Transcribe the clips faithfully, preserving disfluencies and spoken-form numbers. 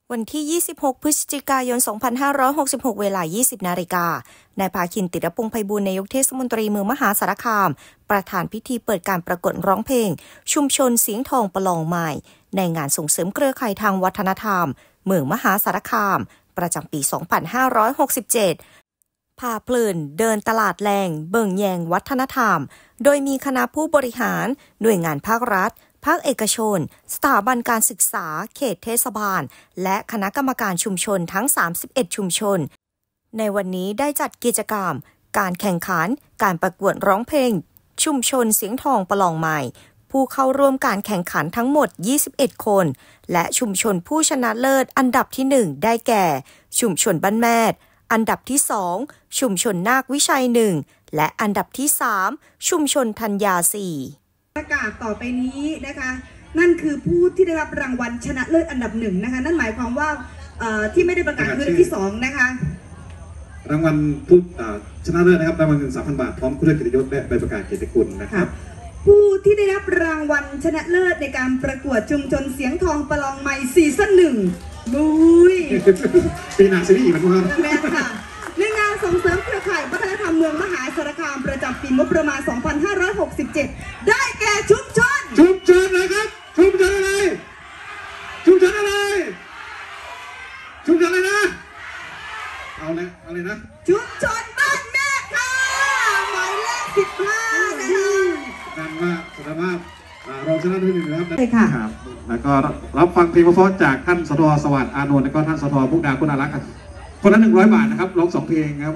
วันที่ ยี่สิบหก พฤศจิกายน สองพันห้าร้อยหกสิบหก เวลา ยี่สิบ นาฬิกานายภาคิน ติรพงษ์ไพบูลย์ นายกเทศมนตรีเมืองมหาสารคามประธานพิธีเปิดการประกวดร้องเพลงชุมชนเสียงทองประลองใหม่ในงานส่งเสริมเครือข่ายทางวัฒนธรรมเมืองมหาสารคามประจำปี สองพันห้าร้อยหกสิบเจ็ด พาเพลินเดินตลาดแรงเบิ่งแยงวัฒนธรรมโดยมีคณะผู้บริหารหน่วยงานภาครัฐภาคเอกชนสถาบันการศึกษาเขตเทศบาลและคณะกรรมการชุมชนทั้งสามสิบเอ็ดชุมชนในวันนี้ได้จัดกิจกรรมการแข่งขันการประกวดร้องเพลงชุมชนเสียงทองประลองใหม่ผู้เข้าร่วมการแข่งขันทั้งหมดยี่สิบเอ็ดคนและชุมชนผู้ชนะเลิศอันดับที่หนึ่งได้แก่ชุมชนบ้านแมดอันดับที่สองชุมชนนาควิชัยหนึ่งและอันดับที่สามชุมชนธัญญาสี่ประกาศต่อไปนี้นะคะนั่นคือผู้ที่ได้รับรางวัลชนะเลิศอันดับหนึ่งนะคะนั่นหมายความว่าที่ไม่ได้ประกาศคือที่สองนะคะรางวัลผู้ชนะเลิศนะครับรางวัลเงิน สามพัน บาทพร้อมเครื่องเกียรติยศและใบประกาศเกียรติคุณนะครับผู้ที่ได้รับรางวัลชนะเลิศในการประกวดชุมชนเสียงทองประลองใหม่ซีซั่นหนึ่งบุยปีหน้าซีรีส์อีกนะครับแม่ค่ะในงานส่งเสริมเครือข่ายวัฒนธรรมเมืองมหาสารคามประจำปีงบประมาณ สองพันห้าร้อยหกสิบเจ็ด ได้แก่ชุมชนชุมชนนะครับชุมชนอะไรชุมชนอะไรชุมชนอะไรนะเอาเลยอะไรนะชุมชนบ้านแม่ค่ะหมายเลขสิบห้านะคะนั่นว่าแสดงว่ารองชนะที่หนึ่งนะครับใช่ค่ะแล้วก็รับฟังเพลงเพราะๆจากท่านสทสวัสดิ์อานนท์และก็ท่านสทมุกดาคุณอารักษ์คนละหนึ่งร้อยบาทนะครับร้องสองเพลงครับ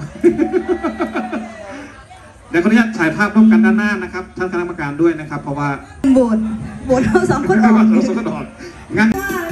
เดี๋ยวขออนุญาตถ่ายภาพร่วมกันด้านหน้านะครับท่านคณะกรรมการด้วยนะครับเพราะว่าโบนโบนเราสองคนออกเราสองคนออกงั้น